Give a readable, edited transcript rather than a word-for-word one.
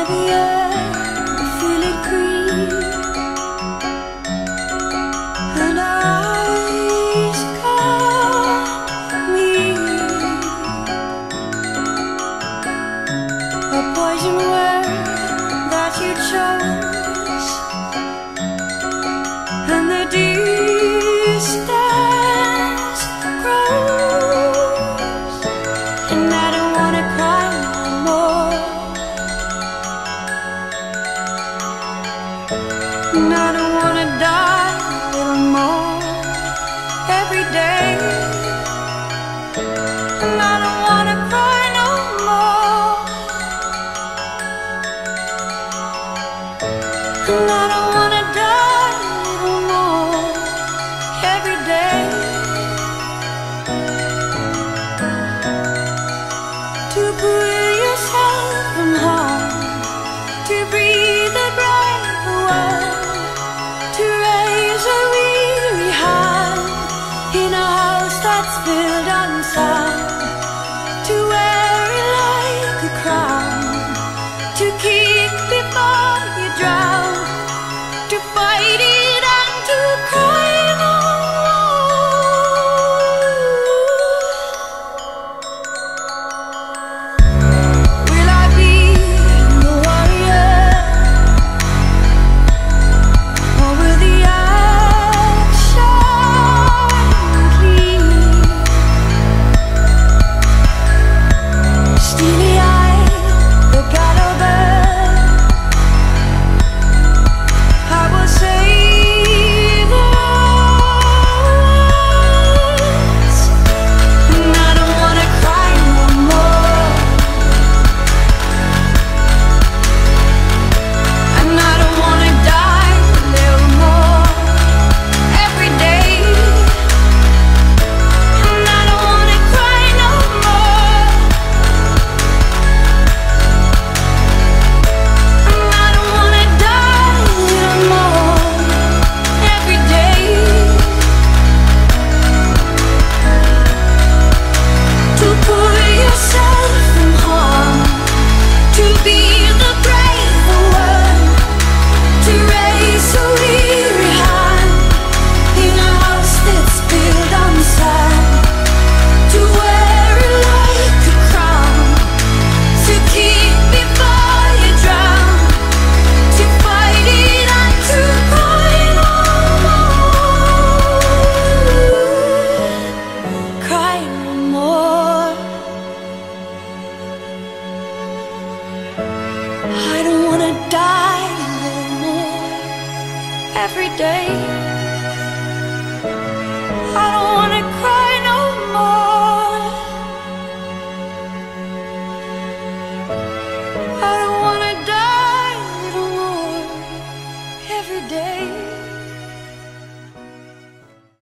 the air, I feel it creep, and our eyes can't meet. A poison word that you chose, and the distance grows, and I don't wanna cry no more, and I don't wanna die a little more every day, and I don't wanna cry no more, and I don't wanna die a little more every day. To put yourself from home, to breathe the bright world, to raise a weary hand in a house that's built on sand, to wear it like a crown, to kick before you drown, to fight it and to cry no more. Will I be the warrior, or will the action clean? Steely-eyed, the gallows bird, I will say the words, and I don't wanna cry no more, and I don't wanna die a little more every day, and I don't wanna cry no more, and I don't wanna die a little more every day. To put yourself from harm, to be the braver one, to raise a weary hand in a house that's built on sand, to wear it like a crown, to keep before you drown, to fight it and to cry no more, cry no more. I don't wanna die a little more every day.